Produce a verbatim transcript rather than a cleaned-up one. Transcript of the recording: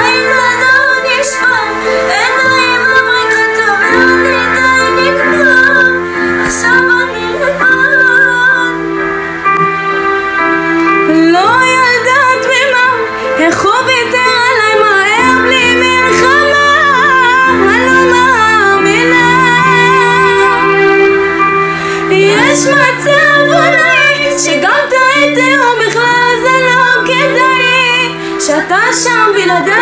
אין לדון ישפן, אין רואים לבריקתו, ואני די נגמר, עכשיו אני לבד. לא ילדה תמימה, איך הוא ויתר עליי מהר בלי מלחמה, אני לא מאמינה. יש מצב אולי שגם טעיתי ובכלל זה לא כדאי שאתה שם בלעדיי.